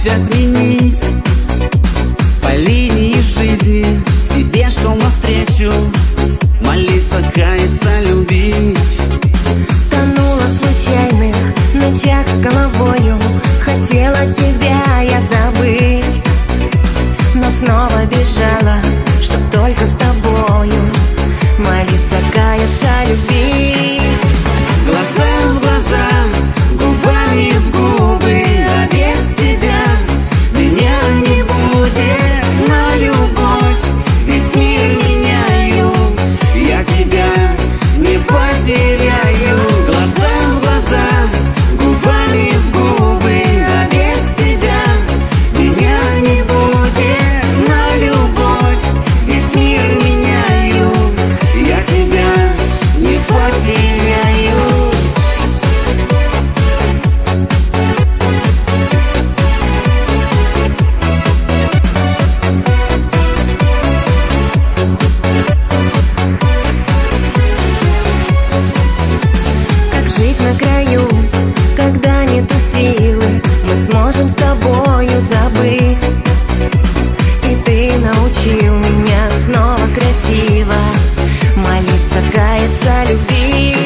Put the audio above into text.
любовь отменить. По линии жизни к тебе шел навстречу, молиться, каяться, любить. Тонула в случайных ночах с головою, хотела тебя я забыть, но снова бежала, чтоб только с тобою молиться, каяться, любить. Глаза в глаза, губами в губы, а без тебя меня не будет. На любовь весь мир меняю, я тебя не потеряю. Глаза в глаза, губами в губы, а без тебя меня не будет. На любовь весь мир меняю, я тебя не потеряю. Как жить на краю, когда нету силы, мы сможем с тобою забыть. И ты научил меня снова красиво молиться, каяться, любить.